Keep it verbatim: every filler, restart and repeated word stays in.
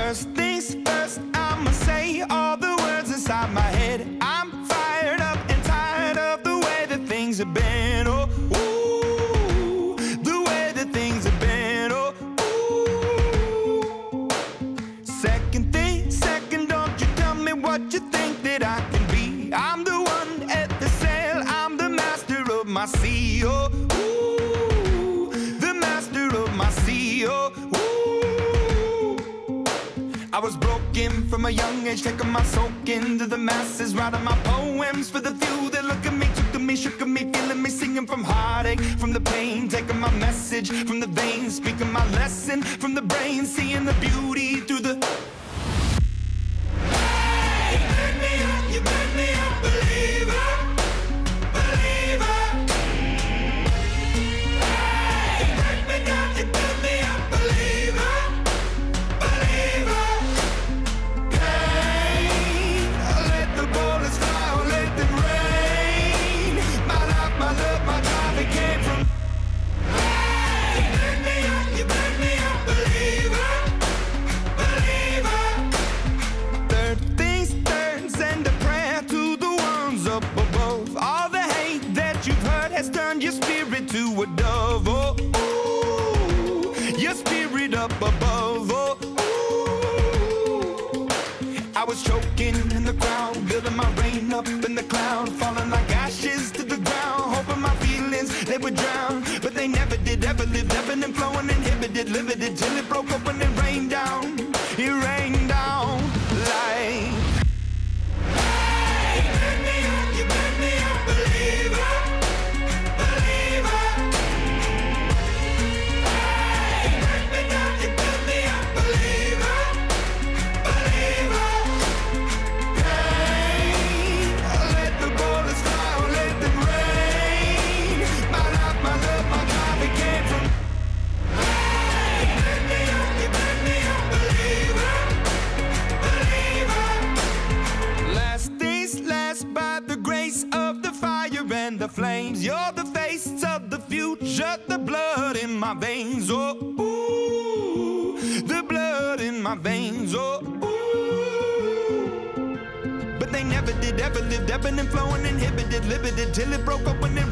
First things first, I'ma say all the words inside my head. I'm fired up and tired of the way that things have been. Oh, ooh, the way that things have been. Oh, ooh. Second thing, second, don't you tell me what you think that I can be. I'm the one at the sail, I'm the master of my sea. Oh, ooh, the master of my sea. Oh, ooh. I was broken from a young age, taking my soak into the masses, writing my poems for the few that look at me, took to me, shook at me, feeling me, singing from heartache, from the pain, taking my message from the veins, speaking my lesson from the brain, seeing the beauty through the... Hey, you made me up, you made me a believer, believer. Hey, you break me down, you build me up, believer, believer. Has turned your spirit to a dove, oh, ooh, your spirit up above, oh, ooh. I was choking in the crowd, building my rain up in the cloud, falling like ashes to the ground, hoping my feelings, they would drown, but they never did, ever lived, ebbing and flowing, inhibited, limited, till it broke open and rained down, it rained down like... Hey, you made me up, you made me a believer. The flames, you're the face of the future, the blood in my veins, oh, ooh, the blood in my veins, oh, ooh. But they never did, ever lived, ebbing and flowing, inhibited, limited, till it broke open and